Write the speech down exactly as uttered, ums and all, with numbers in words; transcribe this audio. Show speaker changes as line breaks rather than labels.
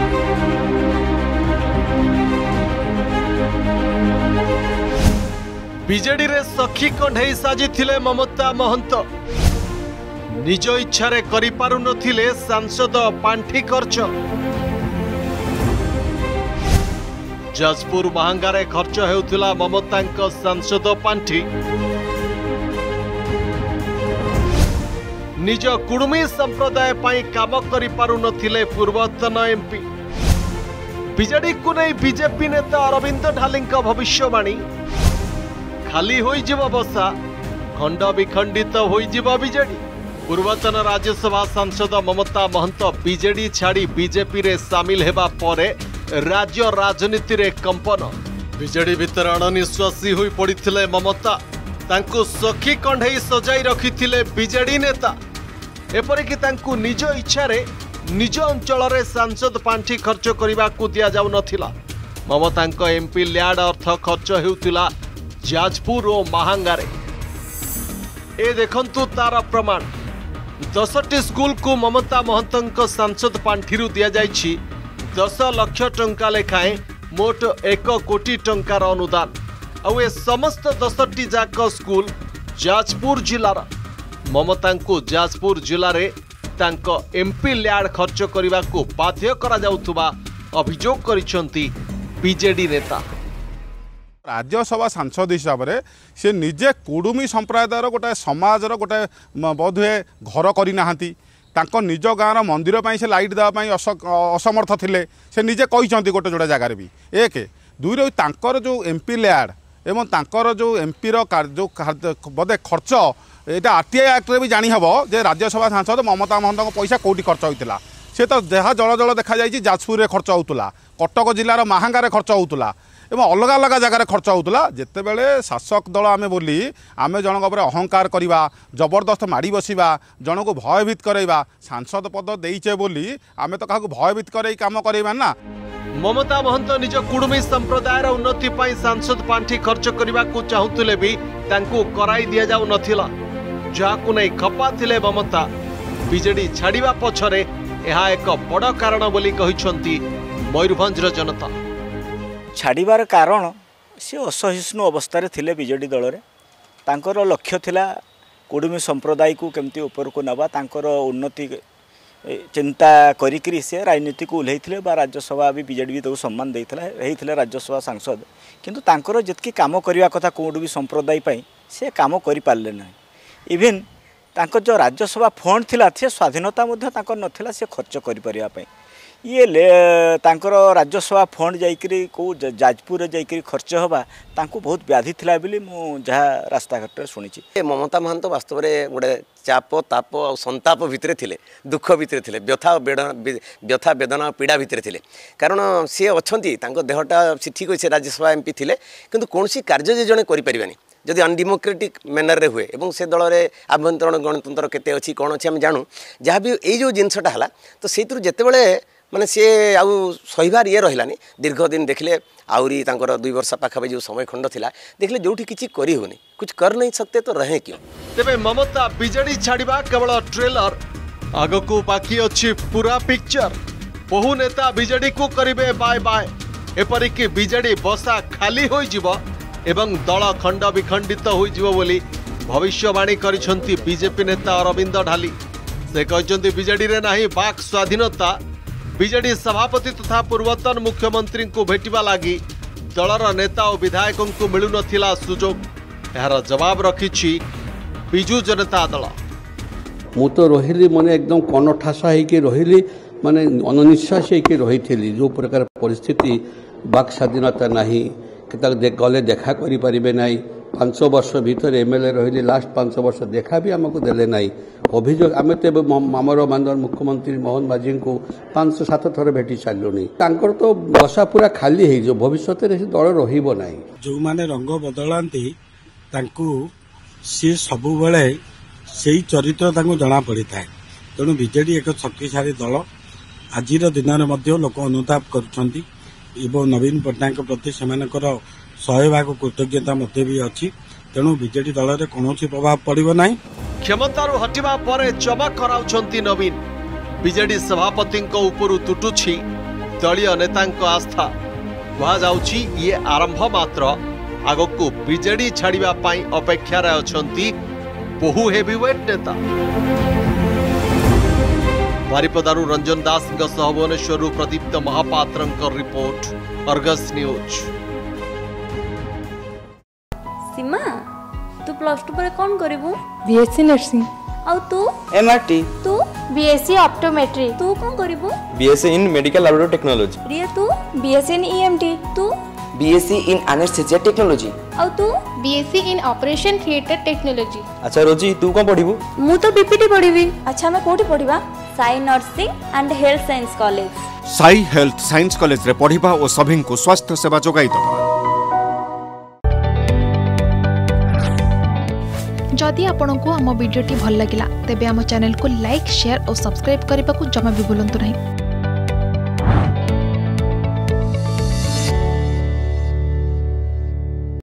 BJD रे सखी कंढई साजिथिले ममता महंत निज इच्छा रे करि पारु नथिले सांसद पांठी खर्च। जाजपुर महांगारे खर्च हेउथिला ममतांक सांसद पांठी। निज कुडुमी संप्रदाय पाई काम करि पारु नथिले पूर्वतन एमपी। बीजेडी को नहीं बीजेपी नेता अरविंद ढालींक भविष्यवाणी खाली होई जीव बसा खंड विखंडित होई जीव बीजेडी। पूर्वतन राज्यसभा सांसद ममता महंत बीजेडी छाड़ी बीजेपी रे सामिल हेबा परे राज्य राजनीति रे कंपन। बीजेडी भितर अणनिश्वासी होई पड़िथिले ममता। तांकु सखी कंढई सजाई रखिथिले बीजेडी नेता। एपरिकी तांकु निज इच्छा रे निज अंचल रे सांसद पांठी खर्च करने को दिया जाउ नथिला। ममतांक एमपी ल्याड अर्थ खर्च हेउतिला जाजपुर और महांगारे। ए देखंतु तार प्रमाण। दसटी स्कूल को ममता महंतंक सांसद पांठिरु दिया जाइछि दस लाख टंका लेखाएं मोट एक कोटी टंकार अनुदान। आउ ए समस्त दसटी जाक स्कूल जाजपुर जिलार। ममतांकु जाजपुर जिले रे तांको एमपी ल्याड खर्च करने को बाध्य करा जाउथुबा अभियोग करिसंती बीजेडी नेता।
राज्यसभा सांसद हिसाब से से निजे कुडुमी संप्रदायर गोटे समाजर गोटे बोधे घर करना निज गाँव मंदिर से लाइट देवाई असमर्थ थे से निजे कहते गोटे जोड़े जगार भी। एक दुई रही तांकर जो एमपी ल्याड एवं तांकर जो एमपी जो बोधे खर्च यहाँ आरटीआई एक्ट भी जानी हम जे राज्यसभा सांसद ममता महंत पैसा कौटी खर्च होता सी तो जहाँ जल जल देखा जाए जाजपुर खर्च होता कटक जिलार महांगारे खर्च होता एवं अलग अलग जगार खर्च होता। जिते बड़े शासक दल आमे बोली आमे जनक उपर अहंकार करवा जबरदस्त माड़ी बसवा जन को भयभीत करवा सांसद पद देइचे बोली आमे तो क्या भयभीत कर काम करवा ना।
ममता महंत निज कुडुमी संप्रदायर उन्नति पाई सांसद पांठी खर्च करने को चाहूले भी तांकु कराई दिया जाउ नथिला। जहाकु नहीं खपा थिले ममता। बीजेडी छाड़िबा पछरे एहा एक बड़ कारण बोली कहिसंती मयूरभंजर जनता।
छाड़बार कारण सी असहिष्णु अवस्था थिले बीजेडी दल रे तांकर लक्ष्य थिला कुडुमी संप्रदाय को केमती ऊपर को नवा तांकर उन्नति चिंता करी से राजनीति को उल्लेथिले बा राज्यसभा भी बीजेडी भी तो सम्मान देइथिला हेइथिले राज्यसभा सांसद किंतु तांकर जितकी काम करिया कथा कुडुमी संप्रदाय पई से काम करि पारले नै। इवेन तांकर जो राज्यसभा फंड थिला से स्वाधीनता मध्ये तांकर नथिला से खर्च करि परिया पई ये ले तांकर राज्यसभा फंड जाइकरी को जाजपुर जाइकरी खर्च होबा तांको बहुत व्याधि थिला बिली मु जहा रास्ता घाट सुनिछि।
ममता महंत वास्तव में गोटे चाप ताप और संताप भितर थिले दुख भितर थिले व्यथा व्यथा वेदना पीड़ा भितर थिले कारण सी अच्छी देहटा सी ठीक अच्छे राज्यसभा एमपी थिले किंतु कौन कार्य जे जड़े करें जदि अनडेमोक्रेटिक मैनर रे हुए एवं से दल में आभ्यंतरण गणतंत्र केते अच्छी कौन अच्छी आम जानू जहाँ भी ये जिनसटा है तो से जितेबले माने सी आउ सहीबार ये रहिलानी दीर्घ दिन देखले आउरी तांकर दुई वर्ष पाखापी जो समय खंड थिला देखले जोठी किछि करी होनी कुछ कर नहीं सकते तो रहे क्यों।
तेबे ममता बीजेडी छाड़िबा केवल ट्रेलर आगको बाकी अछि पूरा पिक्चर। बहु नेता बीजेडी को करिवे बाय बाय एपरिकी बीजेडी बसा खाली होई जिवो एवं दल खंड विखंडित होई जिवो बोली भविष्यवाणी करिसंती बीजेपी नेता अरविंद ढाली। से कहचंती बीजेडी रे नाही बाक स्वाधीनता। बीजेडी सभापति तथा पूर्वतन मुख्यमंत्री को भेटिबा लागि दलर नेता और विधायकों को मिलु नथिला सुजोग। यार जवाब रखिछि बिजू जनता दल।
मु तो रहिली माने एकदम कनठासा होइके रहिली माने अननिश्वास होइके रहिथिली जो प्रकार परिस्थिति बाक स्वाधीनता नाही केतक दे गले देखा करि परिबे नाही पांच वर्ष भीतर एमएलए रही लास्ट पांच वर्ष देखा भी आमको देले नाई अभियोग आम तो आमर माननीय मुख्यमंत्री मोहन माझी को पांच सात थर भेटी सारूनी तो बसा पूरा खाली हो भविष्य दल रहा
जो माने रंग बदलांती सी सब बेले से चरित्र जना पड़ी था तेणु बीजेडी एक शक्तिशाली दल आज दिन में लोक अनुताप कर नवीन पट्टनायक प्रति से शहे भाग कृतज्ञता मध्य भी अच्छी तेणु बीजेडी दल में कौन प्रभाव पड़ो ना।
क्षमतारू हटिबा परे चमक कराउछंती नवीन। बीजेडी सभापति उपरु तुटुछि दलीय नेतांक आस्था कहुछि ये आरंभ मात्र आगकू बीजेडी छाड़िबा पाई अपेक्षार अछंती बहु हेवीवेट नेता। बारिपदारू Ranjan Das Bhubaneswar Pradipta Mohapatra report Argus News.
Seema तू प्लस टू पर कौन करिवु?
BSc nursing.
और तू?
एमआरटी।
तू?
BSc optometry.
तू कौन करिवु?
BSc in medical laboratory technology.
Riya तू?
BSc in EMT.
तू?
BSc in anaesthesia technology.
और तू?
BSc in operation theatre technology.
अच्छा रोजी तू कौन पढ़िबू?
मु तो बीपीटी पढ़िबी। अच्छा मैं कोठी पढ़िबा? Sai nursing and health science college.
Sai health science college रे पढ़िबा और सभी को स्वास्थ्य सेवा जोगाई दबा।
जदि आपंक आम भिडी भल लगा तेब आम चैनल को लाइक शेयर और सब्सक्राइब करने को जमा भी भूलु नहीं।